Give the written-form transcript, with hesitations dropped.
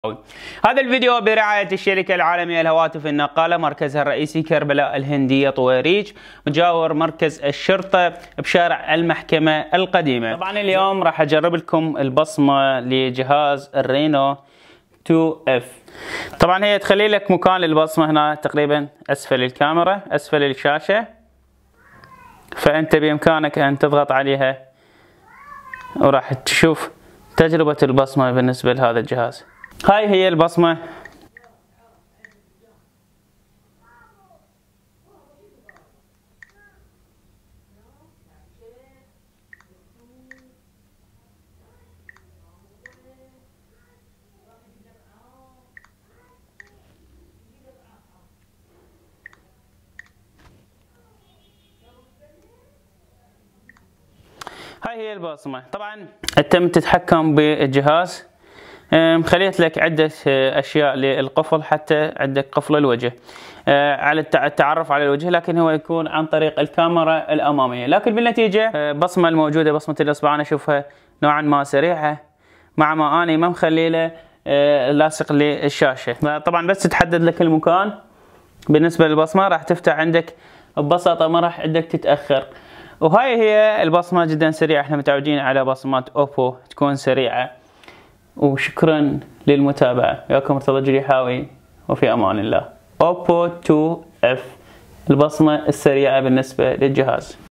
هذا الفيديو برعاية الشركة العالمية للهواتف النقالة، مركزها الرئيسي كربلاء الهندية طويريج، مجاور مركز الشرطة بشارع المحكمة القديمة. طبعا اليوم راح اجرب لكم البصمة لجهاز الرينو 2F. طبعا هي تخلي لك مكان للبصمة هنا تقريبا اسفل الكاميرا، اسفل الشاشة، فانت بامكانك ان تضغط عليها وراح تشوف تجربة البصمة بالنسبة لهذا الجهاز. هاي هي البصمة. هاي هي البصمة. طبعا تم تتحكم بالجهاز، خليت لك عدة أشياء للقفل، حتى عندك قفل الوجه على التعرف على الوجه، لكن هو يكون عن طريق الكاميرا الأمامية. لكن بالنتيجة بصمة الموجودة، بصمة الإصبع، أنا أشوفها نوعا ما سريعة، مع ما أنا ما مخليله لاصق للشاشة. طبعا بس تحدد لك المكان بالنسبة للبصمة راح تفتح عندك ببساطة، ما راح عندك تتأخر. وهاي هي البصمة جدا سريعة، احنا متعودين على بصمات اوبو تكون سريعة. وشكرا للمتابعة، وياكم مرتضى الجريحاوي، وفي امان الله. اوبو 2F، البصمة السريعة بالنسبة للجهاز.